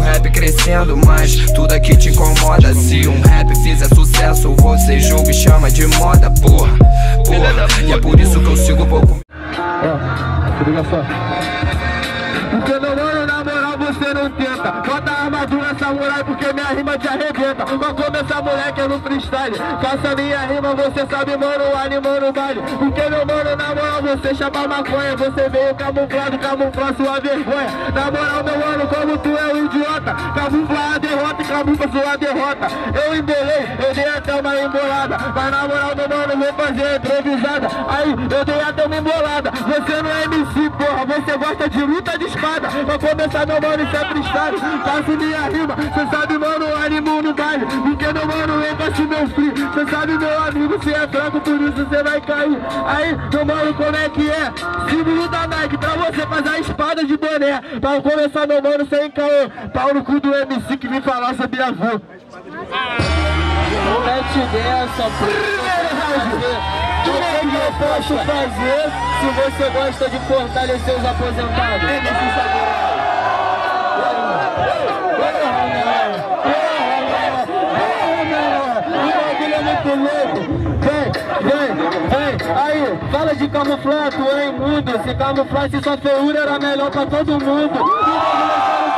rap crescendo, mas tudo aqui te incomoda. Se um rap fizer sucesso, você julga e chama de moda, porra. E é por isso que eu sigo pouco. Se liga só. Porque meu mano, na moral, você não tenta. Bota a armadura samurai porque minha rima te arrebenta. Vou começar, moleque, no freestyle. Faça minha rima, você sabe, mano, o animal no baile. Porque meu mano, na moral, você chapa maconha. Você veio camuflado, camuflar sua vergonha. Na moral, meu mano, como tu é um idiota. Camufla a derrota e camufla sua derrota. Eu embolei, eu dei até uma embolada. Mas na moral, meu mano, vou fazer improvisada. Aí, eu dei até uma embolada. Você não é MC, porra, você gosta de luta de espada. Vou começar, meu mano, isso é freestyle. Faço minha rima, cê sabe, mano, o ânimo no baile. Porque, meu mano, eu faço meu free. Cê sabe, meu amigo, cê é fraco, por isso cê vai cair. Aí, meu mano, como é que é? Símbolo da Nike, pra você fazer a espada de boné. Pra começar, meu mano, sem caô. Pau no cu do MC que vem falar sobre avô. Mete dessa, primeiro round. O que eu posso fazer se você gosta de fortalecer os aposentados? Vem, aí, fala de camuflar, tu é imundo. Se camuflasse sua feiura era melhor pra todo mundo.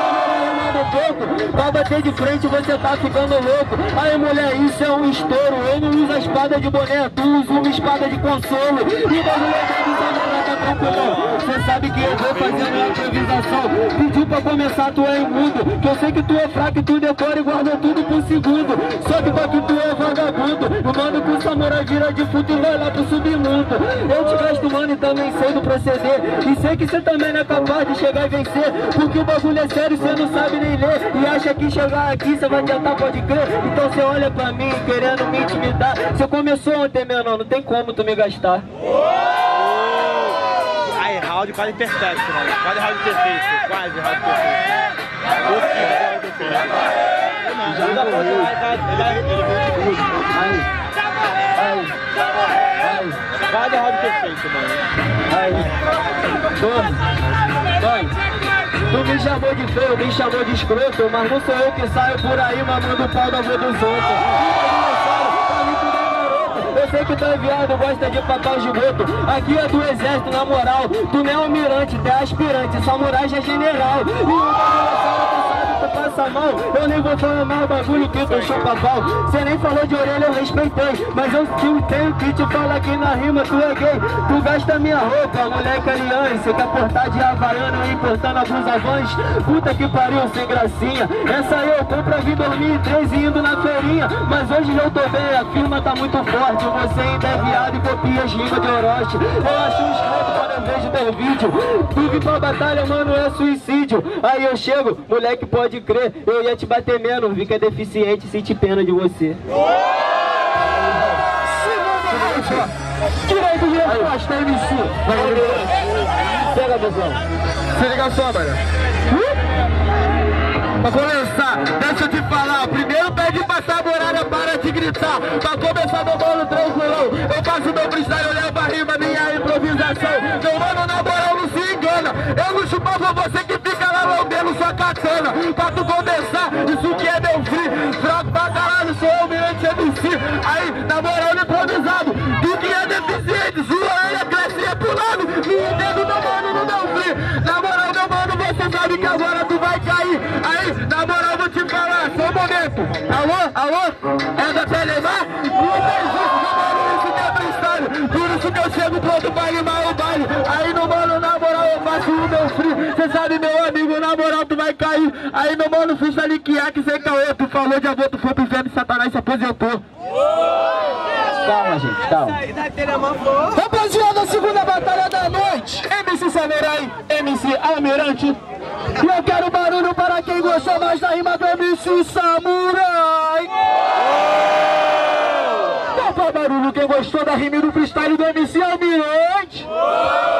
Pra bater de frente você tá ficando louco. Aí mulher, isso é um estouro. Eu não uso a espada de boné, tu usa uma espada de consolo. E bagulho tá tranquilo. Você sabe que eu vou fazer uma improvisação. Pediu pra começar, tu é imundo. Que eu sei que tu é fraco e tu decora e guarda tudo por segundo. Só que pra que tu é vagabundo. O mano com samurai vira de fundo e vai lá pro submundo. Eu te gasto, mano, e também sei do proceder. E sei que você também não é capaz de chegar e vencer. Porque o bagulho é sério, você não sabe nem ler. E acha que chegar aqui você vai tentar, pode crer. Então você olha pra mim querendo me intimidar. Você começou ontem, menor, não tem como tu me gastar. Aí, round quase perfeito, mano. Quase round perfeito. Quase round perfeito. Quase round perfeito, mano. Tu me chamou de feio, me chamou de escroto, mas não sou eu que saio por aí mamando o pau da avó dos outros. Eu sei que tu é viado, gosta de papel de boto. Aqui é do exército, na moral. Tu não é almirante, tu é aspirante. Samurai já é general. E o bagulho tu passa mal. Eu nem vou falar mais bagulho que tu chupa pau. Cê nem falou de orelha, eu respeitei. Mas eu tenho que te falar que na rima tu é gay. Tu gasta minha roupa, moleque aliane. Cê quer portar de havaiana importando alguns avãs. Puta que pariu, sem gracinha. Essa aí eu compro em 2013 indo na feirinha. Mas hoje eu tô bem, a firma tá muito forte. Você ainda é viado e copia as rimas de Orochi. Eu acho um escroto quando eu vejo teu vídeo. Tu vir pra batalha, mano, é suicídio. Aí eu chego, moleque, pode crer, eu ia te bater menos. Vi que é deficiente, senti pena de você. Direito de resposta, MC. Pega a visão. Se liga só, mano. Pra começar, deixa eu te falar. Primeiro pede pra saborada, para de gritar. Pra começar, meu mano, tranquilão. Eu faço meu freestyle, eu levo a rima, minha improvisação. Meu mano, na moral, não se engana. Eu não chupava você que fica lá lambendo sua katana. Pra tu começar, isso que é meu free. Fraco pra caralho, sou humilhante MC. Aí, na moral, improvisado. Tu que é deficiente, sua orelha cresce pro lado. Me entendo, meu mano, no meu free. Na moral, meu mano, você sabe que agora tu vai cair. Aí, na moral, vou te falar, só um momento. Alô? É da Telemar? Não tem jeito, meu mano, isso que é freestyle. Por isso que eu chego pronto pra animar o baile. Aí, meu mano, na moral, eu faço o meu free. Cê sabe, meu amigo, na moral, tu vai cair. Aí, meu mano, freestyle que é que sem caô. Tu falou de avô, tu foi pro inferno e Satanás se aposentou. Calma, gente, calma. Rapaziada, segunda batalha da noite. MC Samurai, MC Almirante. E eu quero barulho para quem gostou mais da rima do MC Samurai. Opa, barulho quem gostou da rima do freestyle do MC Almirante.